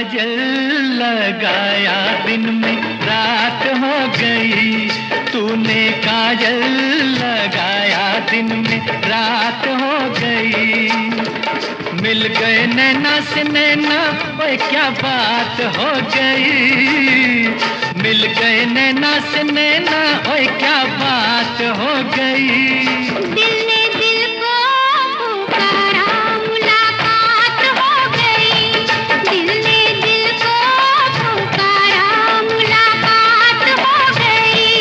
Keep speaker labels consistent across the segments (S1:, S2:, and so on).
S1: काजल लगाया दिन में रात हो गई, तूने काजल लगाया दिन में रात हो गई। मिल गए नैना से नैना, ओए क्या बात हो गई। मिल गए नैना से नैना, ओए क्या बात हो गई।
S2: दिल ने दिल को पुकारा, मुलाकात हो गई। दिल ने दिल को पुकारा, मुलाकात हो गई।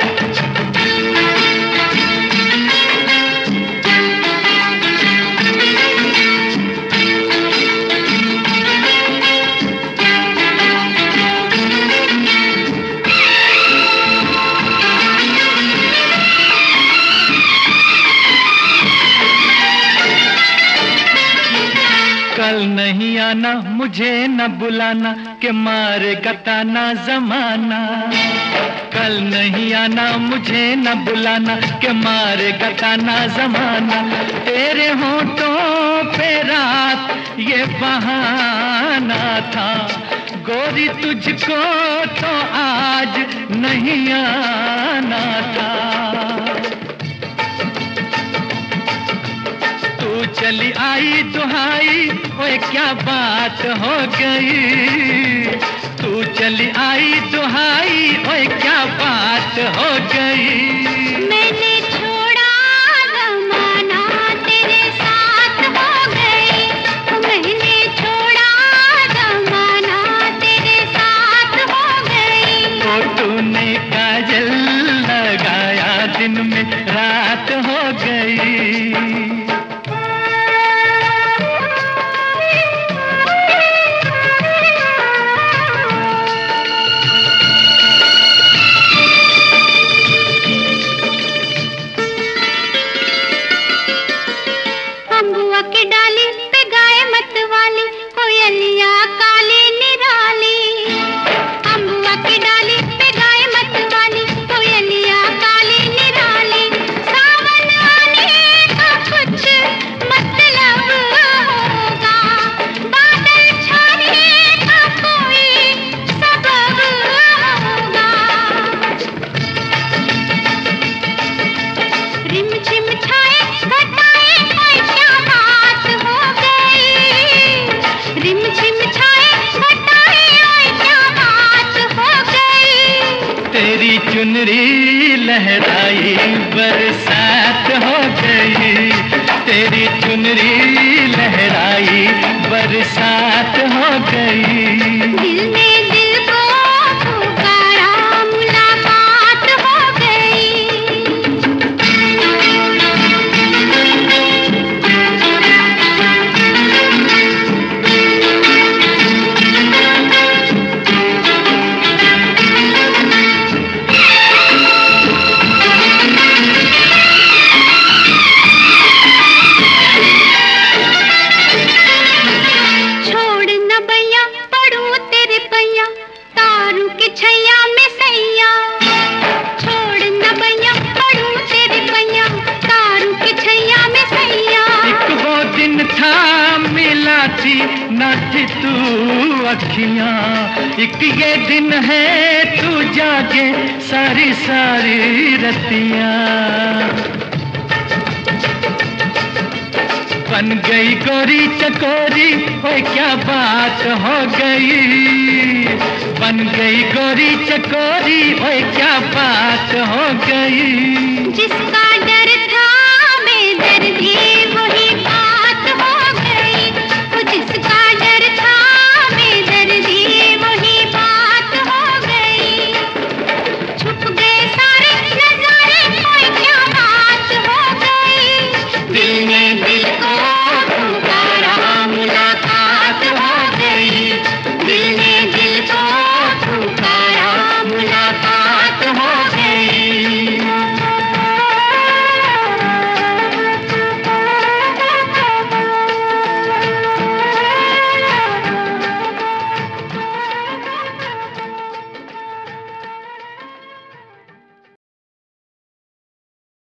S1: कल नहीं आना, मुझे न बुलाना, के मारेगा ताना जमाना। कल नहीं आना, मुझे न बुलाना, के मारेगा ताना जमाना। तेरे होठों पे रात ये बहाना था, गोरी तुझको तो आज नहीं आना था। तू चली आई दुहाई, ओए क्या बात हो गई। तू चली आई दुहाई, ओए क्या बात हो गई।
S2: मैंने छोड़ा जमाना, तेरे साथ हो गई। मैंने छोड़ा जमाना, तेरे साथ हो गई।
S1: तो तूने काजल लगाया दिन में रात हो गई।
S2: की डाली पे गाय मत वाली, कोयलिया काली निराली। अम्बुआ की डाली पे गाय मत वाली, कोयलिया काली निराली। सावन आने का कुछ मतलब होगा, बादल छाने का कोई सबब होगा। रिमझिम छाए घटाए, कोई क्या बात हो गई। रिमझिम छाए घटाए, कोई क्या बात हो गई।
S1: तेरी चुनरी लहराई बरसात हो गई। तेरी चुनरी लहराई बरसात हो गई।
S2: दिल ने दिल को पुकारा, मुलाकात हो गई। छोड़ न भैया पढ़ूं तेरे पैया, तारू के छैया में सैया। छोड़ न भैया पढ़ूं तेरे पैया, तारू के छैया में सैया।
S1: एक वो दिन था मिला थी न थी तू अखियां, एक ये दिन है तू जागे सारी सारी रतियां। बन गई गोरी चकोरी, ओए क्या बात हो गई। बन गई गोरी चकोरी, ओए क्या बात हो गई।
S2: जिसका डर था बेदर्दी, वही